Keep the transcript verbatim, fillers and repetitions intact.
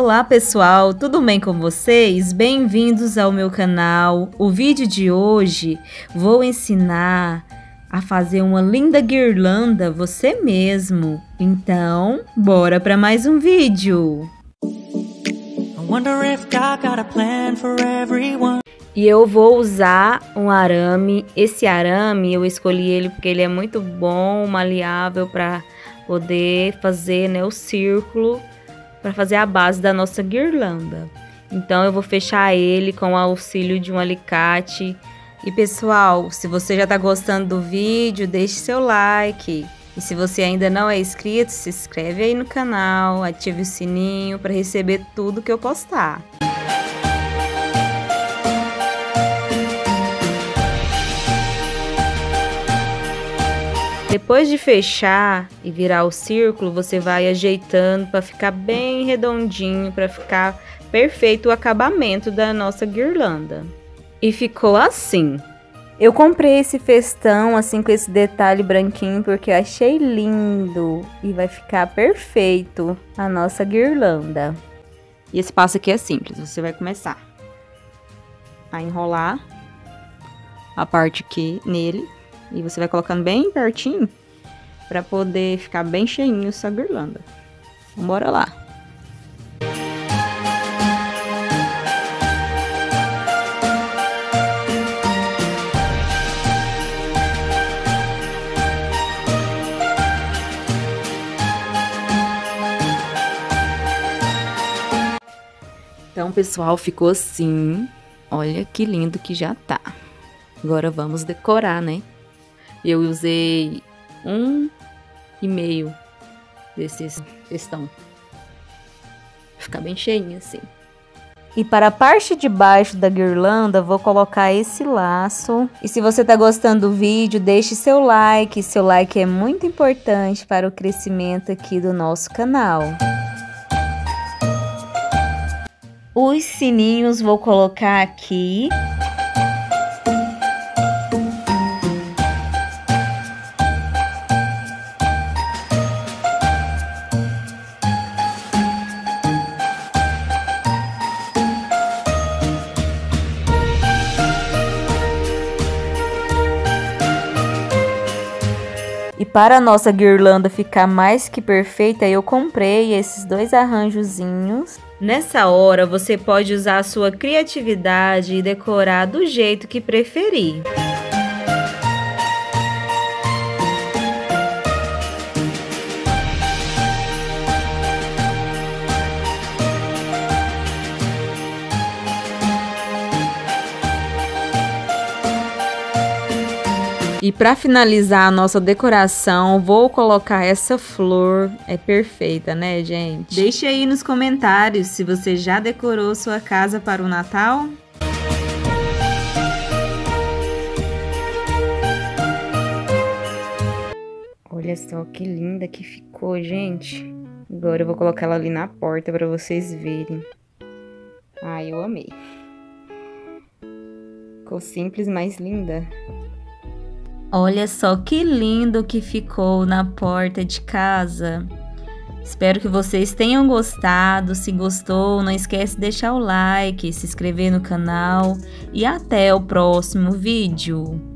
Olá pessoal, tudo bem com vocês? Bem-vindos ao meu canal. O vídeo de hoje vou ensinar a fazer uma linda guirlanda você mesmo. Então, bora para mais um vídeo. E eu vou usar um arame. Esse arame eu escolhi ele porque ele é muito bom, maleável para poder fazer, né, o círculo, para fazer a base da nossa guirlanda. Então eu vou fechar ele com o auxílio de um alicate. E pessoal, se você já tá gostando do vídeo, deixe seu like. E se você ainda não é inscrito, se inscreve aí no canal, ative o sininho para receber tudo que eu postar. Depois de fechar e virar o círculo, você vai ajeitando para ficar bem redondinho, para ficar perfeito o acabamento da nossa guirlanda. E ficou assim. Eu comprei esse festão assim com esse detalhe branquinho porque eu achei lindo e vai ficar perfeito a nossa guirlanda. E esse passo aqui é simples, você vai começar a enrolar a parte aqui nele. E você vai colocando bem pertinho para poder ficar bem cheinho essa guirlanda. Então, bora lá. Então, pessoal, ficou assim. Olha que lindo que já tá. Agora vamos decorar, né? Eu usei um e meio desses festão. Ficar bem cheinho assim. E para a parte de baixo da guirlanda, vou colocar esse laço. E se você tá gostando do vídeo, deixe seu like. Seu like é muito importante para o crescimento aqui do nosso canal. Os sininhos vou colocar aqui. E para a nossa guirlanda ficar mais que perfeita, eu comprei esses dois arranjozinhos. Nessa hora, você pode usar a sua criatividade e decorar do jeito que preferir. E para finalizar a nossa decoração, vou colocar essa flor. É perfeita, né, gente? Deixe aí nos comentários se você já decorou sua casa para o Natal. Olha só que linda que ficou, gente. Agora eu vou colocar ela ali na porta para vocês verem. Ai, eu amei. Ficou simples, mas linda. Olha só que lindo que ficou na porta de casa. Espero que vocês tenham gostado. Se gostou, não esquece de deixar o like, se inscrever no canal e até o próximo vídeo.